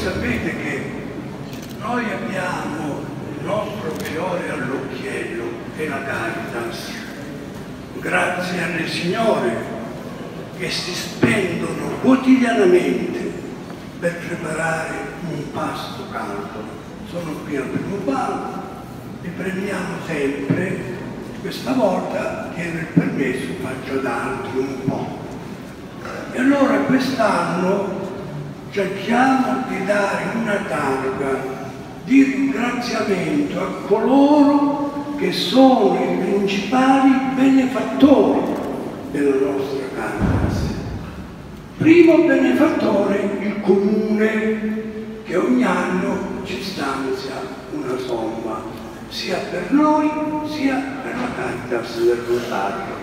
sapete che noi abbiamo il nostro fiore all'occhiello, che è la Caritas, grazie alle signore che si spendono quotidianamente per preparare un pasto caldo. Sono qui al primo banco, li premiamo sempre, questa volta chiedo il permesso, faccio ad altri un po'. E allora quest'anno cerchiamo di dare una targa di ringraziamento a coloro che sono i principali benefattori della nostra Caritas. Primo benefattore il Comune, che ogni anno ci stanzia una somma, sia per noi sia per la Caritas del Rosario.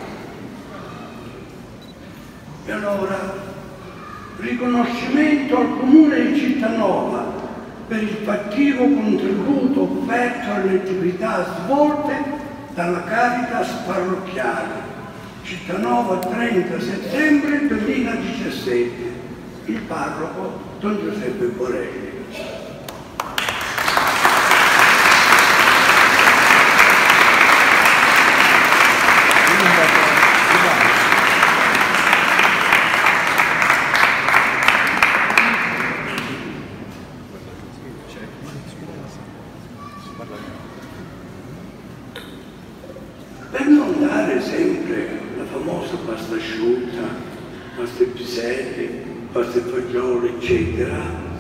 E allora, riconoscimento al Comune di Cittanova per il fattivo contributo offerto alle attività svolte dalla Caritas parrocchiale. Cittanova, 30 settembre 2017. Il parroco Don Giuseppe Borelli. Per non dare sempre la famosa pasta asciutta, pasta e piselli, pasta e fagioli, eccetera,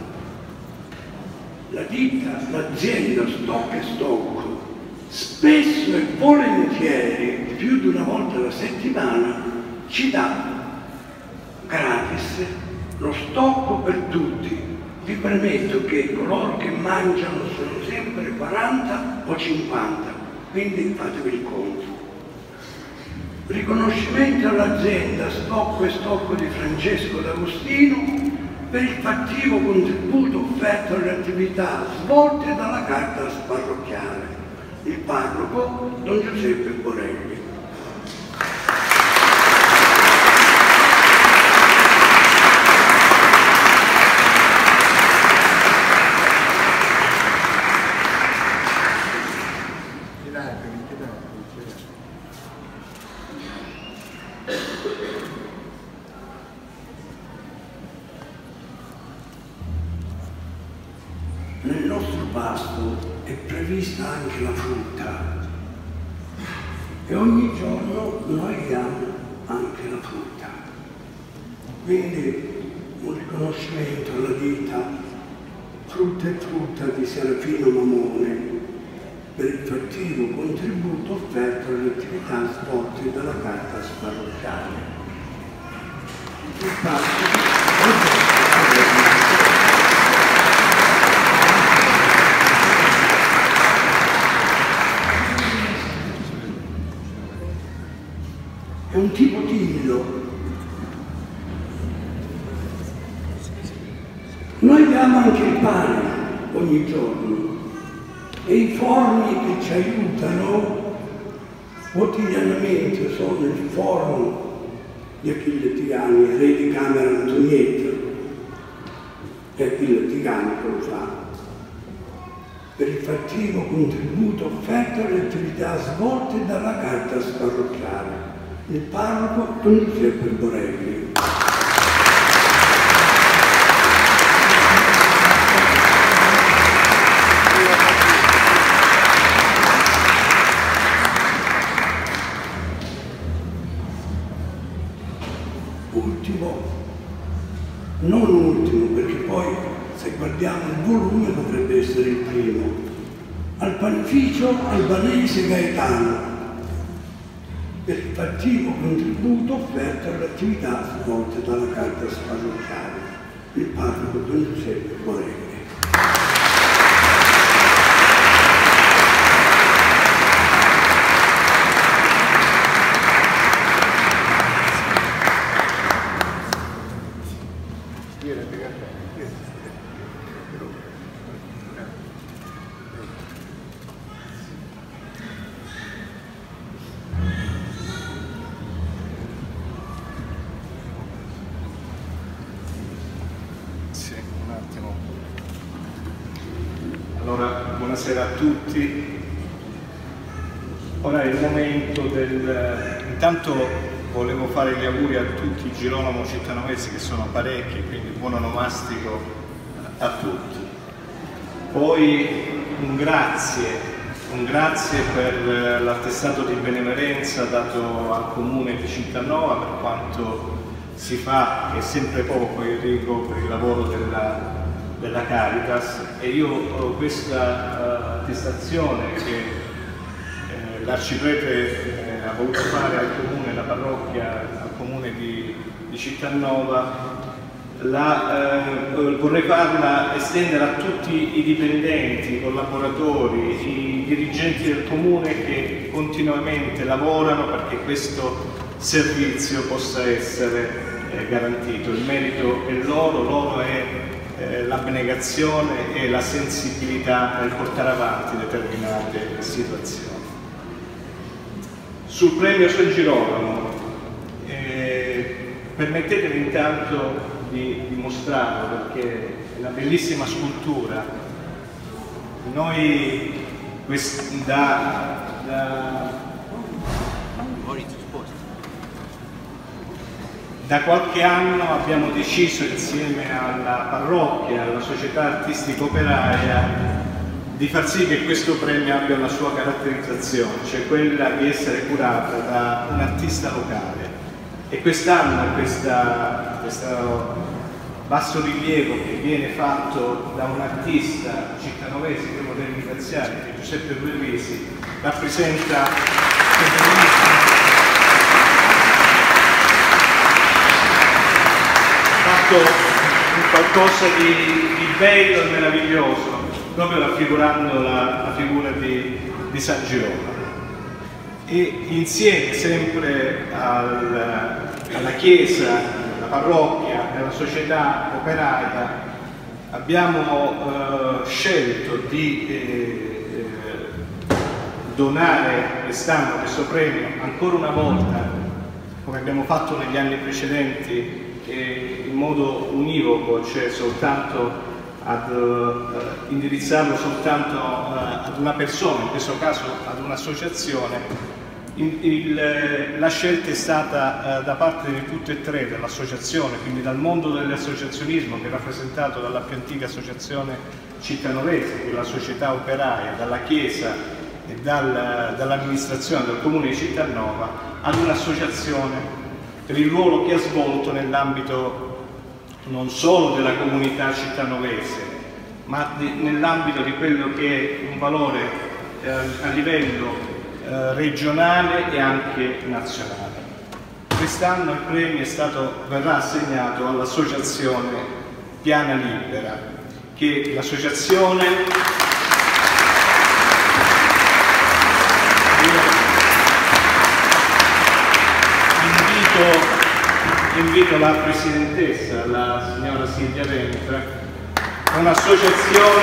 la ditta, l'azienda Stock e Stock, spesso e volentieri, più di una volta alla settimana, ci dà gratis lo stock per tutti. Vi premetto che coloro che mangiano sono sempre 40 o 50, quindi fatevi il conto. Riconoscimento all'azienda Stock e Stock di Francesco D'Agostino per il fattivo contributo offerto alle attività svolte dalla Caritas parrocchiale. Il parroco Don Giuseppe Borelli. Nel nostro pasto è prevista anche la frutta e ogni giorno noi diamo anche la frutta. Quindi un riconoscimento alla ditta Frutta e Frutta di Serafino Mamone per il fattivo contributo offerto alle attività svolte dalla Caritas parrocchiale. Il pasto è un tipo timido. Noi diamo anche il pane ogni giorno e i forni che ci aiutano quotidianamente sono il forno di Achille Tigani, re di Camera Antonietta, e Achille Tigani che lo fa, per il fattivo contributo offerto alle attività svolte dalla Caritas parrocchiale. Il parroco Don Giuseppe Borelli. Ultimo, non ultimo, perché poi se guardiamo il volume dovrebbe essere il primo, al panificio albanese Gaetano, per il fattivo contributo offerto alle attività svolte dalla Caritas parrocchiale. Il parroco Don Giuseppe Borelli. Sì, un attimo. buonasera a tutti. Ora è il momento intanto volevo fare gli auguri a tutti i Girolamo cittanovesi, che sono parecchi, quindi buon onomastico a tutti. Poi un grazie per l'attestato di benemerenza dato al Comune di Cittanova per quanto si fa, che è sempre poco, Enrico, per il lavoro della Caritas, e io questa attestazione che l'Arciprete ha voluto fare al Comune, la parrocchia, al Comune di Cittanova, vorrei farla estendere a tutti i dipendenti, i collaboratori, i dirigenti del Comune che continuamente lavorano perché questo servizio possa essere garantito. Il merito è loro è l'abnegazione e la sensibilità nel portare avanti determinate situazioni. Sul premio San Girolamo, permettetemi intanto di mostrarlo perché è una bellissima scultura. Noi da qualche anno abbiamo deciso insieme alla parrocchia, alla società artistica operaia, di far sì che questo premio abbia una sua caratterizzazione, cioè quella di essere curata da un artista locale. E quest'anno questo basso rilievo che viene fatto da un artista cittanovese, che devo ringraziare, che è Giuseppe Guerrisi, rappresenta qualcosa di bello e meraviglioso, proprio raffigurando la figura di San Girolamo. E insieme sempre alla Chiesa, alla parrocchia e alla società operaia abbiamo scelto di donare quest'anno questo premio ancora una volta, come abbiamo fatto negli anni precedenti, in modo univoco, cioè soltanto indirizzarlo soltanto ad una persona, in questo caso ad un'associazione. La scelta è stata da parte di tutte e tre, dall'associazione, quindi dal mondo dell'associazionismo, che è rappresentato dalla più antica associazione cittanovese, che è la società operaia, dalla Chiesa e dall'amministrazione del Comune di Cittanova, ad un'associazione per il ruolo che ha svolto nell'ambito non solo della comunità cittanovese, ma nell'ambito di quello che è un valore a livello regionale e anche nazionale. Quest'anno il premio verrà assegnato all'associazione Piana Libera, che è l'associazione invito la presidentessa, la signora Silvia Ventra, un'associazione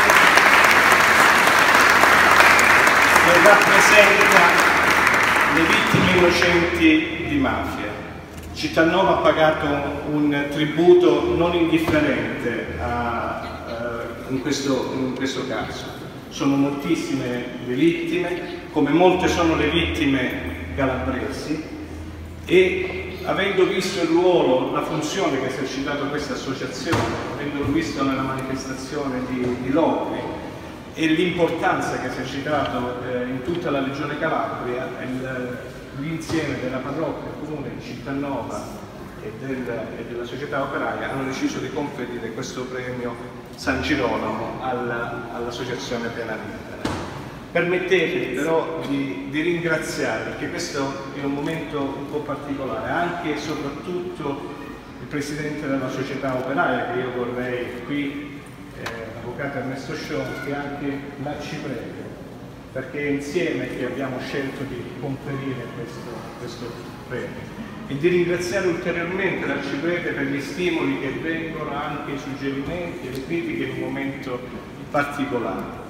che rappresenta le vittime innocenti di mafia. Cittanova ha pagato un tributo non indifferente in questo caso. Sono moltissime le vittime, come molte sono le vittime calabresi, e avendo visto il ruolo, la funzione che ha esercitato questa associazione, avendolo visto nella manifestazione di Locri e l'importanza che ha esercitato in tutta la regione Calabria, l'insieme della parrocchia, del Comune di Cittanova e della società operaia hanno deciso di conferire questo premio San Girolamo all'associazione Piana Libera. Permettetemi però di ringraziare, perché questo è un momento un po' particolare, anche e soprattutto il Presidente della società operaia, che io vorrei qui, l'Avvocato Ernesto Sciolti, e anche l'Arciprete, perché è insieme che abbiamo scelto di conferire questo premio. E di ringraziare ulteriormente l'Arciprete per gli stimoli che vengono, anche i suggerimenti e le critiche in un momento particolare.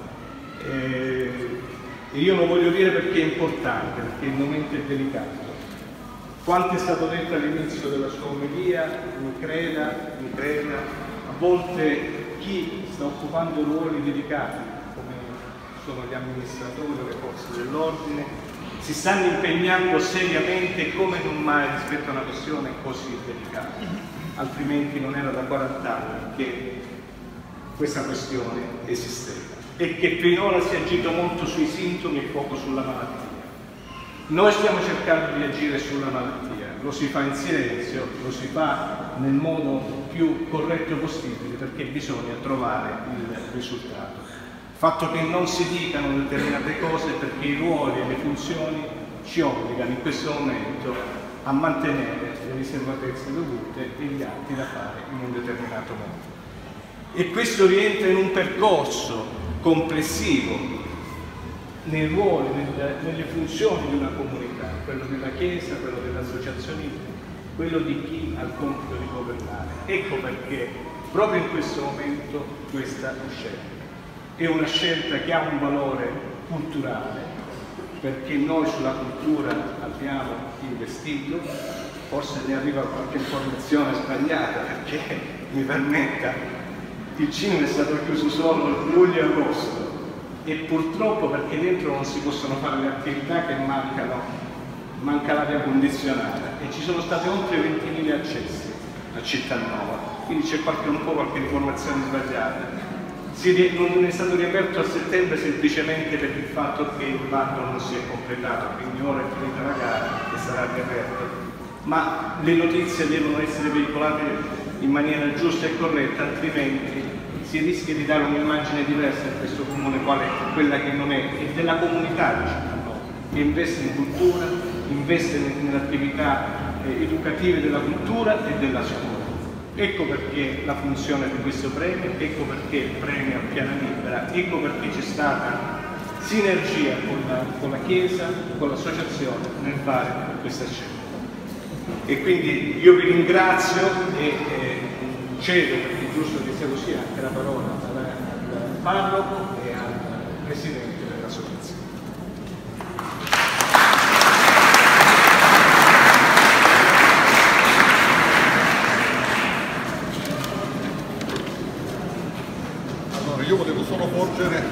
E io lo voglio dire perché è importante, perché il momento è delicato. Quanto è stato detto all'inizio della sua omelia, mi creda, a volte chi sta occupando ruoli delicati, come sono gli amministratori delle forze dell'ordine, si stanno impegnando seriamente come non mai rispetto a una questione così delicata, altrimenti non era da 40 anni che questa questione esisteva e che finora si è agito molto sui sintomi e poco sulla malattia. Noi stiamo cercando di agire sulla malattia, lo si fa in silenzio, lo si fa nel modo più corretto possibile perché bisogna trovare il risultato. Il fatto che non si dicano determinate cose perché i ruoli e le funzioni ci obbligano in questo momento a mantenere le riservatezze dovute e gli atti da fare in un determinato modo. E questo rientra in un percorso complessivo nei ruoli, nelle funzioni di una comunità, quello della Chiesa, quello dell'associazionismo, quello di chi ha il compito di governare. Ecco perché proprio in questo momento questa scelta è una scelta che ha un valore culturale, perché noi sulla cultura abbiamo investito, forse ne arriva qualche informazione sbagliata, perché mi permetta, il cinema è stato chiuso solo luglio e agosto, e purtroppo perché dentro non si possono fare le attività che manca l'aria condizionata e ci sono state oltre 20.000 accessi a Cittanova, quindi c'è un po' qualche informazione sbagliata. Non è stato riaperto a settembre semplicemente per il fatto che il bando non si è completato, quindi ora è finita la gara e sarà riaperto, ma le notizie devono essere veicolate in maniera giusta e corretta, altrimenti si rischia di dare un'immagine diversa a questo comune, quale quella che non è, e della comunità di Cittanova, che investe in cultura, investe nelle attività educative della cultura e della scuola. Ecco perché la funzione di questo premio, ecco perché il premio a Piana Libera, ecco perché c'è stata sinergia con la Chiesa, con l'associazione nel fare questa scelta. E quindi io vi ringrazio e cedo, perché è giusto che sia così, anche la parola al parroco e al presidente dell'associazione. Allora, io volevo solo porgere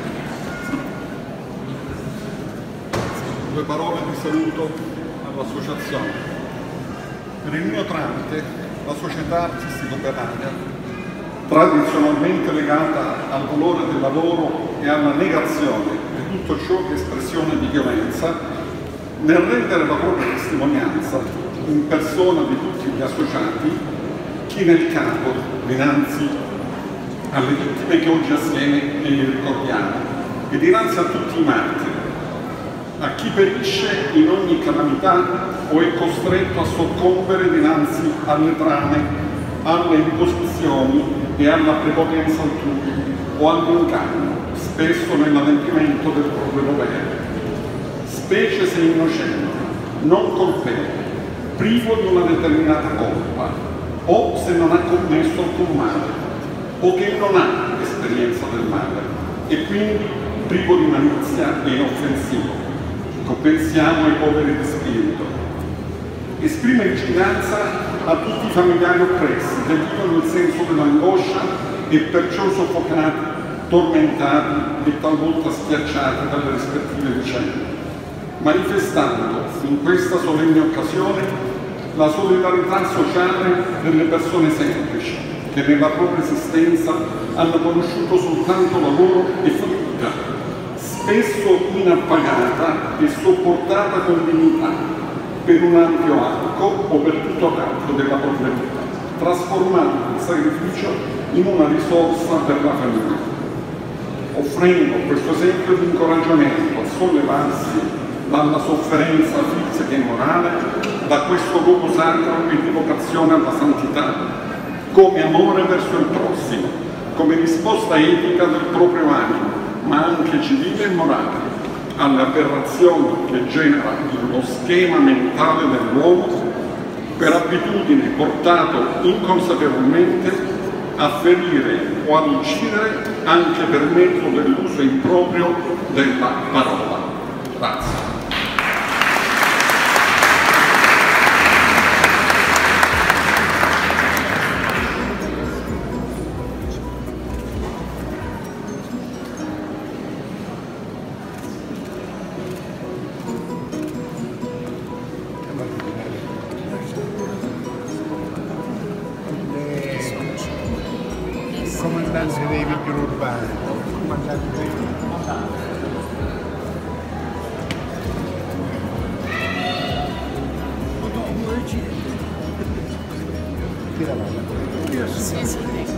due parole di saluto all'associazione. Per il mio tramite, la società artistico-operaia, tradizionalmente legata al valore del lavoro e alla negazione di tutto ciò che è espressione di violenza, nel rendere la propria testimonianza in persona di tutti gli associati, china il capo dinanzi alle vittime che oggi assieme li ricordiamo e dinanzi a tutti i martiri, a chi perisce in ogni calamità o è costretto a soccombere dinanzi alle trame, alle imposizioni e alla prepotenza altrui o all'inganno, spesso nell'adempimento del proprio dovere, specie se innocente, non colpevole, privo di una determinata colpa, o se non ha commesso alcun male, o che non ha esperienza del male, e quindi privo di malizia e inoffensivo. Pensiamo ai poveri di spirito. Esprime vicinanza a tutti i familiari oppressi che vivono il senso dell'angoscia e perciò soffocati, tormentati e talvolta schiacciati dalle rispettive vicende, manifestando in questa solenne occasione la solidarietà sociale delle persone semplici che nella propria esistenza hanno conosciuto soltanto lavoro e fatica, spesso inappagata e sopportata con dignità per un ampio arco o per tutto l'arco della propria vita, trasformando il sacrificio in una risorsa per la famiglia, offrendo questo esempio di incoraggiamento a sollevarsi dalla sofferenza fisica e morale, da questo luogo sacro e di vocazione alla santità, come amore verso il prossimo, come risposta etica del proprio animo, ma anche civile e morale, alle aberrazioni che genera lo schema mentale dell'uomo per abitudine portato inconsapevolmente a ferire o ad uccidere anche per mezzo dell'uso improprio della parola. Grazie. anzi dei vigili urbani. Tira la mano. Sì, sì.